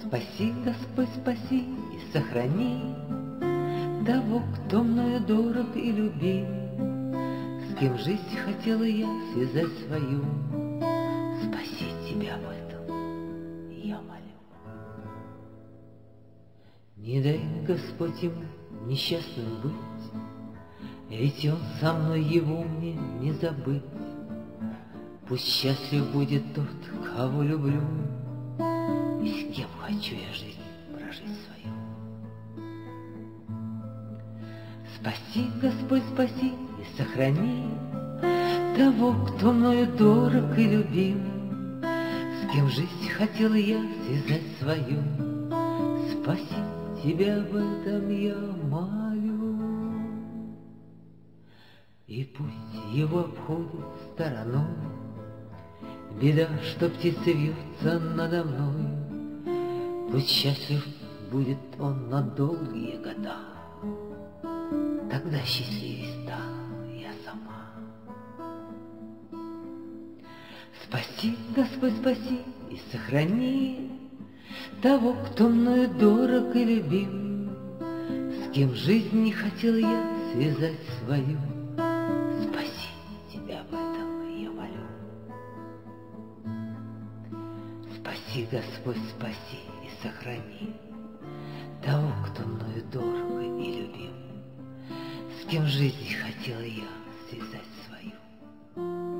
Спаси, Господь, спаси и сохрани того, кто мною дорог и любим, с кем жизнь хотела я связать свою. Спаси тебя в этом, я молю. Не дай, Господь, ему несчастным быть, ведь он со мной, его мне не забыть. Пусть счастлив будет тот, кого люблю, и с кем хочу я жизнь прожить свою. Спаси, Господь, спаси и сохрани того, кто мною дорог и любим, с кем жизнь хотела я связать свою. Спаси, тебя в этом я молю. И пусть его обходит стороной беда, что птица вьется надо мной. Пусть счастлив будет он на долгие года, тогда счастливей стану я сама. Спаси, Господь, спаси и сохрани того, кто мною дорог и любим, с кем жизнь не хотела я связать свою. Спаси, тебя в этом я молю. Спаси, Господь, спаси и сохрани того, кто мною дорог и любим, с кем жизнь хотела я связать свою.